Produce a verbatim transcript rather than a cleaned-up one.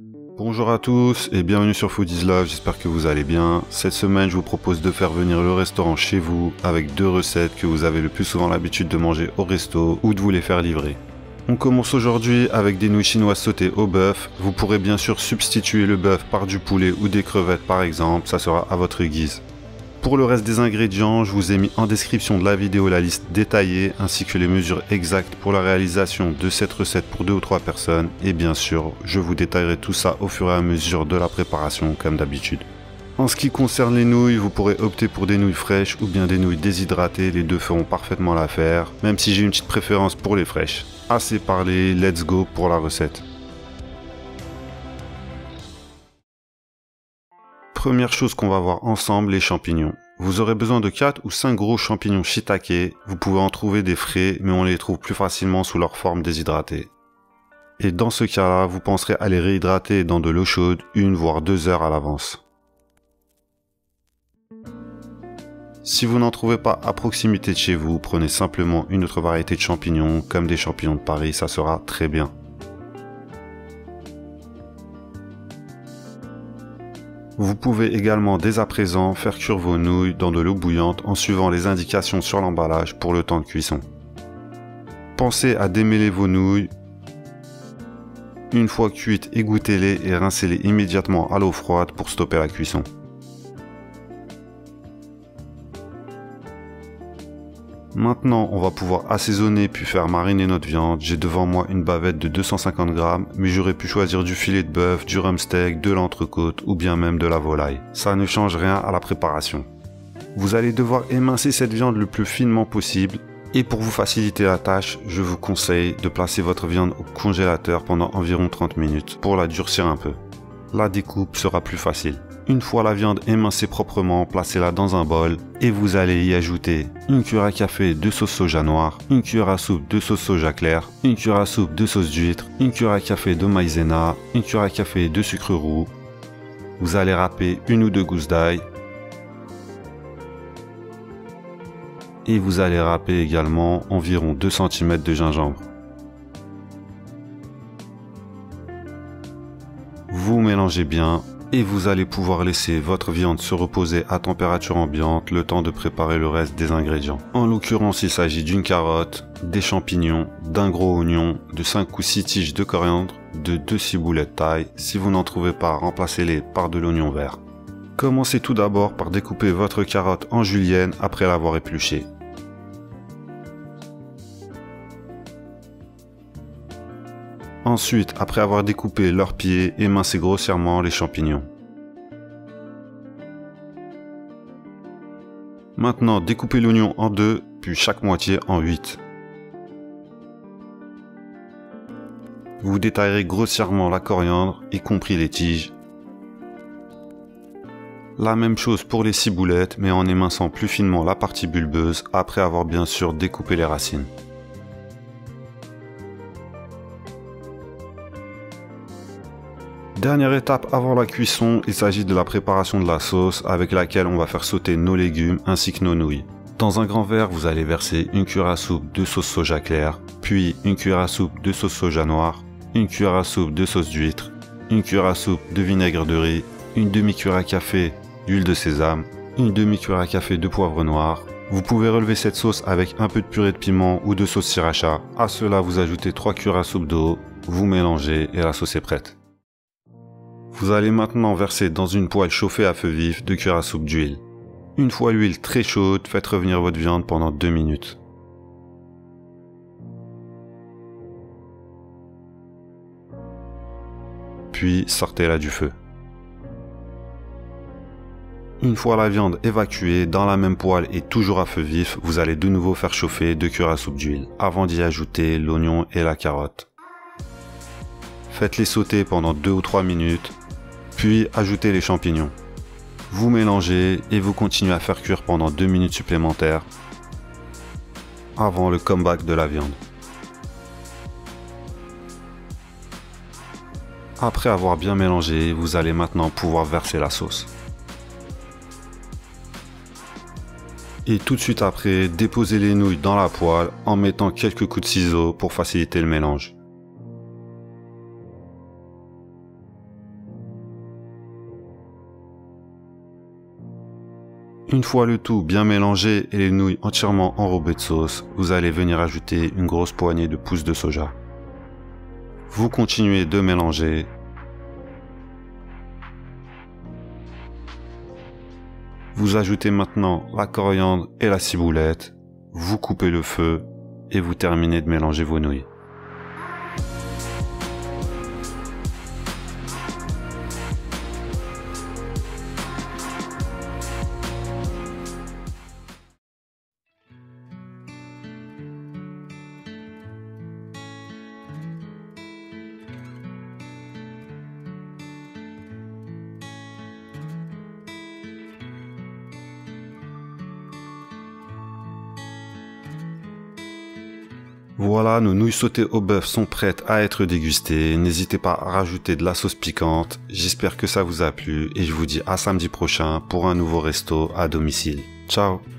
Bonjour à tous et bienvenue sur Food is Love, j'espère que vous allez bien. Cette semaine, je vous propose de faire venir le restaurant chez vous avec deux recettes que vous avez le plus souvent l'habitude de manger au resto ou de vous les faire livrer. On commence aujourd'hui avec des nouilles chinoises sautées au bœuf. Vous pourrez bien sûr substituer le bœuf par du poulet ou des crevettes par exemple, ça sera à votre guise. Pour le reste des ingrédients, je vous ai mis en description de la vidéo la liste détaillée ainsi que les mesures exactes pour la réalisation de cette recette pour deux ou trois personnes et bien sûr, je vous détaillerai tout ça au fur et à mesure de la préparation comme d'habitude. En ce qui concerne les nouilles, vous pourrez opter pour des nouilles fraîches ou bien des nouilles déshydratées, les deux feront parfaitement l'affaire, même si j'ai une petite préférence pour les fraîches. Assez parlé, let's go pour la recette. Première chose qu'on va voir ensemble, les champignons. Vous aurez besoin de quatre ou cinq gros champignons shiitake, vous pouvez en trouver des frais, mais on les trouve plus facilement sous leur forme déshydratée. Et dans ce cas-là, vous penserez à les réhydrater dans de l'eau chaude, une voire deux heures à l'avance. Si vous n'en trouvez pas à proximité de chez vous, prenez simplement une autre variété de champignons, comme des champignons de Paris, ça sera très bien. Vous pouvez également dès à présent faire cuire vos nouilles dans de l'eau bouillante en suivant les indications sur l'emballage pour le temps de cuisson. Pensez à démêler vos nouilles. Une fois cuites, égouttez-les et rincez-les immédiatement à l'eau froide pour stopper la cuisson. Maintenant, on va pouvoir assaisonner puis faire mariner notre viande. J'ai devant moi une bavette de deux cent cinquante grammes, mais j'aurais pu choisir du filet de bœuf, du rumsteak, de l'entrecôte ou bien même de la volaille. Ça ne change rien à la préparation. Vous allez devoir émincer cette viande le plus finement possible. Et pour vous faciliter la tâche, je vous conseille de placer votre viande au congélateur pendant environ trente minutes pour la durcir un peu. La découpe sera plus facile. Une fois la viande émincée proprement, placez-la dans un bol et vous allez y ajouter une cuillère à café de sauce soja noire, une cuillère à soupe de sauce soja claire, une cuillère à soupe de sauce d'huître, une cuillère à café de maïzena, une cuillère à café de sucre roux. Vous allez râper une ou deux gousses d'ail et vous allez râper également environ deux centimètres de gingembre. Vous mélangez bien. Et vous allez pouvoir laisser votre viande se reposer à température ambiante le temps de préparer le reste des ingrédients. En l'occurrence, il s'agit d'une carotte, des champignons, d'un gros oignon, de cinq ou six tiges de coriandre, de deux ciboulettes de taille. Si vous n'en trouvez pas, remplacez-les par de l'oignon vert. Commencez tout d'abord par découper votre carotte en julienne après l'avoir épluchée. Ensuite, après avoir découpé leurs pieds, émincez grossièrement les champignons. Maintenant, découpez l'oignon en deux, puis chaque moitié en huit. Vous détaillerez grossièrement la coriandre, y compris les tiges. La même chose pour les ciboulettes, mais en éminçant plus finement la partie bulbeuse, après avoir bien sûr découpé les racines. Dernière étape avant la cuisson, il s'agit de la préparation de la sauce avec laquelle on va faire sauter nos légumes ainsi que nos nouilles. Dans un grand verre, vous allez verser une cuillère à soupe de sauce soja claire, puis une cuillère à soupe de sauce soja noire, une cuillère à soupe de sauce d'huître, une cuillère à soupe de vinaigre de riz, une demi-cuillère à café d'huile de sésame, une demi-cuillère à café de poivre noir. Vous pouvez relever cette sauce avec un peu de purée de piment ou de sauce sriracha. À cela, vous ajoutez trois cuillères à soupe d'eau, vous mélangez et la sauce est prête. Vous allez maintenant verser dans une poêle chauffée à feu vif deux cuillères à soupe d'huile. Une fois l'huile très chaude, faites revenir votre viande pendant deux minutes. Puis sortez-la du feu. Une fois la viande évacuée, dans la même poêle et toujours à feu vif, vous allez de nouveau faire chauffer deux cuillères à soupe d'huile, avant d'y ajouter l'oignon et la carotte. Faites-les sauter pendant deux ou trois minutes. Puis ajoutez les champignons. Vous mélangez et vous continuez à faire cuire pendant deux minutes supplémentaires avant le comeback de la viande. Après avoir bien mélangé, vous allez maintenant pouvoir verser la sauce. Et tout de suite après, déposez les nouilles dans la poêle en mettant quelques coups de ciseaux pour faciliter le mélange. Une fois le tout bien mélangé et les nouilles entièrement enrobées de sauce, vous allez venir ajouter une grosse poignée de pousses de soja. Vous continuez de mélanger. Vous ajoutez maintenant la coriandre et la ciboulette. Vous coupez le feu et vous terminez de mélanger vos nouilles. Voilà, nos nouilles sautées au bœuf sont prêtes à être dégustées. N'hésitez pas à rajouter de la sauce piquante. J'espère que ça vous a plu et je vous dis à samedi prochain pour un nouveau resto à domicile. Ciao!